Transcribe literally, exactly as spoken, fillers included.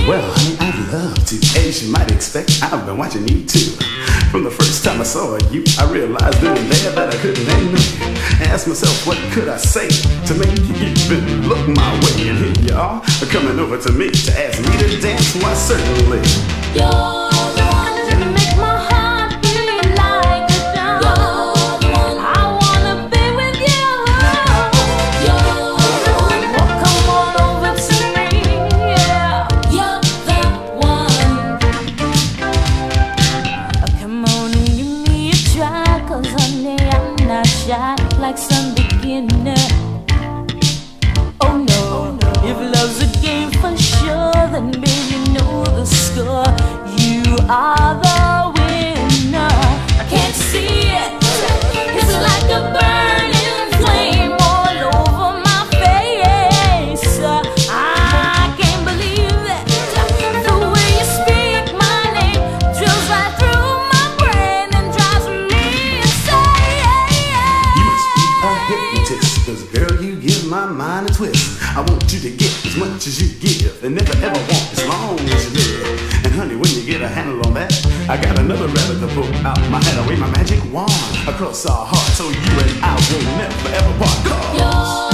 Well, honey, I'd love to. As you might expect, I've been watching you too. From the first time I saw you, I realized then and there that I couldn't hang me. Asked myself, what could I say to make you even look my way? And here you are, coming over to me to ask me to dance. Why, certainly. You're the one to make my heart beat like a drum. You're the one I wanna be with you. You're the one. Oh, come on over to me, yeah. You're the one. Oh, come on and give me a try, 'cause honey, I'm not shy like some beginner. Oh no, if love's a game for sure, then baby, you know the score. You are the winner. I can't see it. It's like a burning flame all over my face. I can't believe it. The way you speak my name drills right through my brain and drives me insane. You must be a hypnotist, 'cause girl, you give my mind a twist. I want you to get as much as you give, and never ever want as long as you live. And honey, when you get a handle on that, I got another rabbit to pull out my hat, away my magic wand across our hearts, so you and I will never ever part. 'Cause You're